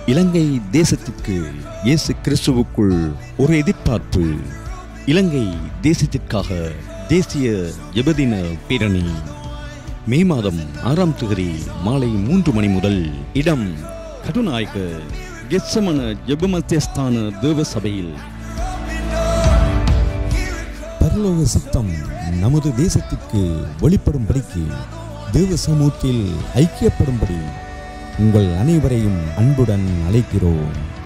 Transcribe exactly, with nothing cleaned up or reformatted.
இலங்கை தேசத்திற்கு இயேசு கிறிஸ்துவுக்குள் ஒரு எதிர்பார்ப்பு. இலங்கை தேசத்திற்காக தேசிய ஜெபதின பேரணி மே மாதம் ஆறாம் தேதி மாலை மூன்று மணி முதல். இடம் கடுநாயக கெத்சமன ஜெப மத்தியஸ்தான தேவ சபையில். பரலோக சித்தம் நமது தேசத்திற்கு வெளிப்படும்படிக்கு தேவ சமூகத்தில் ஐக்கியப்படும்படி உங்கள் அனைவரையும் அன்புடன் அழைக்கிறோம்.